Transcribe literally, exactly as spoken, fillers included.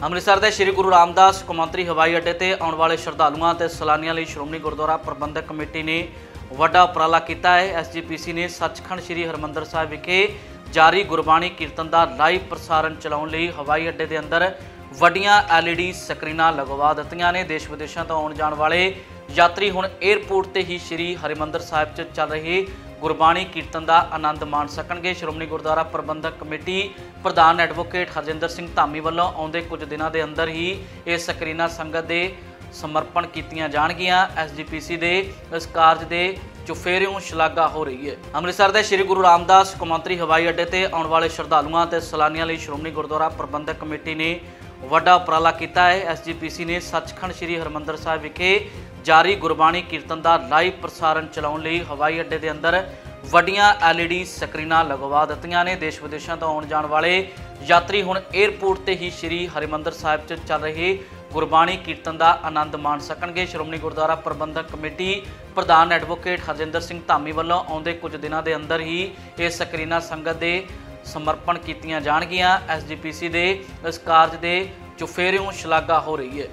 ਅੰਮ੍ਰਿਤਸਰ ਦੇ ਸ਼੍ਰੀ ਗੁਰੂ ਰਾਮਦਾਸ ਕੌਮਾਂਤਰੀ ਹਵਾਈ ਅੱਡੇ ਤੇ ਆਉਣ ਵਾਲੇ ਸ਼ਰਧਾਲੂਆਂ ਤੇ ਸੈਲਾਨੀਆਂ ਲਈ ਸ਼੍ਰੋਮਣੀ ਗੁਰਦੁਆਰਾ ਪ੍ਰਬੰਧਕ ਕਮੇਟੀ ਨੇ ਵੱਡਾ ਉਪਰਾਲਾ ਕੀਤਾ ਹੈ। ਐਸ ਜੀ ਪੀ ਸੀ ਨੇ ਸੱਚਖੰਡ ਸ਼੍ਰੀ ਹਰਿਮੰਦਰ ਸਾਹਿਬ ਵਿਖੇ ਜਾਰੀ ਗੁਰਬਾਣੀ ਕੀਰਤਨ ਦਾ ਲਾਈਵ ਪ੍ਰਸਾਰਣ ਚਲਾਉਣ ਲਈ ਹਵਾਈ ਅੱਡੇ ਦੇ ਅੰਦਰ ਵੱਡੀਆਂ ਐਲ ਈ ਡੀ ਸਕਰੀਨਾਂ ਲਗਵਾ ਦਿੱਤੀਆਂ ਨੇ। ਦੇਸ਼ ਵਿਦੇਸ਼ਾਂ ਤੋਂ ਆਉਣ ਜਾਣ ਵਾਲੇ ਯਾਤਰੀ ਹੁਣ 에ਅਰਪੋਰਟ ਤੇ ਹੀ ਸ਼੍ਰੀ ਹਰਿਮੰਦਰ ਸਾਹਿਬ 'ਚ ਚੱਲ ਰਹੇ ਗੁਰਬਾਣੀ ਕੀਰਤਨ ਦਾ ਆਨੰਦ ਮਾਣ ਸਕਣਗੇ। ਸ਼੍ਰੋਮਣੀ ਗੁਰਦੁਆਰਾ ਪ੍ਰਬੰਧਕ ਕਮੇਟੀ ਪ੍ਰਧਾਨ ਐਡਵੋਕੇਟ ਹਰਜਿੰਦਰ ਸਿੰਘ ਧਾਮੀ ਵੱਲੋਂ ਆਉਂਦੇ ਕੁਝ ਦਿਨਾਂ ਦੇ ਅੰਦਰ ਹੀ ਇਹ ਸਕਰੀਨਾਂ ਸੰਗਤ ਦੇ ਸਮਰਪਣ ਕੀਤੀਆਂ ਜਾਣਗੀਆਂ। ਐਸ ਜੀ ਪੀ ਸੀ ਦੇ ਇਸ ਕਾਰਜ ਦੇ ਚੁਫੇਰਿਓਂ ਸ਼ਲਾਘਾ ਹੋ ਰਹੀ ਹੈ। ਅੰਮ੍ਰਿਤਸਰ ਦੇ ਸ਼੍ਰੀ ਗੁਰੂ ਰਾਮਦਾਸ ਕੌਮਾਂਤਰੀ ਹਵਾਈ ਅੱਡੇ ਤੇ ਆਉਣ ਵਾਲੇ ਸ਼ਰਧਾਲੂਆਂ ਤੇ ਸੈਲਾਨੀਆਂ ਲਈ ਸ਼੍ਰੋਮਣੀ ਗੁਰਦੁਆਰਾ ਪ੍ਰਬੰਧਕ ਕਮੇਟੀ ਨੇ ਵੱਡਾ ਉਪਰਾਲਾ ਕੀਤਾ ਹੈ। ਐਸ ਜੀ ਪੀ ਸੀ ਨੇ ਸੱਚਖੰਡ ਸ਼੍ਰੀ ਹਰਿਮੰਦਰ ਸਾਹਿਬ ਵਿਖੇ ਜਾਰੀ ਗੁਰਬਾਣੀ ਕੀਰਤਨ ਦਾ ਲਾਈਵ ਪ੍ਰਸਾਰਣ ਚਲਾਉਣ ਲਈ ਹਵਾਈ ਅੱਡੇ ਦੇ ਅੰਦਰ ਵੱਡੀਆਂ ਐਲ ਈ ਡੀ ਸਕਰੀਨਾਂ ਲਗਵਾ ਦਿੱਤੀਆਂ ਨੇ। ਦੇਸ਼ ਵਿਦੇਸ਼ਾਂ ਤੋਂ ਆਉਣ ਜਾਣ ਵਾਲੇ ਯਾਤਰੀ ਹੁਣ 에ਅਰਪੋਰਟ ਤੇ ਹੀ ਸ਼੍ਰੀ ਹਰਿਮੰਦਰ ਸਾਹਿਬ 'ਚ ਚੱਲ ਰਹੇ ਗੁਰਬਾਣੀ ਕੀਰਤਨ ਦਾ ਆਨੰਦ ਮਾਣ ਸਕਣਗੇ। ਸ਼੍ਰੋਮਣੀ ਗੁਰਦੁਆਰਾ ਪ੍ਰਬੰਧਕ ਕਮੇਟੀ ਪ੍ਰਧਾਨ ਐਡਵੋਕੇਟ ਹਰਜਿੰਦਰ ਸਿੰਘ ਧਾਮੀ ਵੱਲੋਂ ਆਉਂਦੇ ਕੁਝ ਦਿਨਾਂ ਦੇ ਅੰਦਰ ਹੀ ਇਹ ਸਕਰੀਨਾਂ ਸੰਗਤ ਦੇ ਸਮਰਪਣ ਕੀਤੀਆਂ ਜਾਣਗੀਆਂ। ਐਸ ਜੀ ਪੀ ਸੀ ਦੇ ਇਸ ਕਾਰਜ ਦੇ ਚੁਫੇਰਿਓਂ ਸ਼ਲਾਘਾ ਹੋ ਰਹੀ ਹੈ।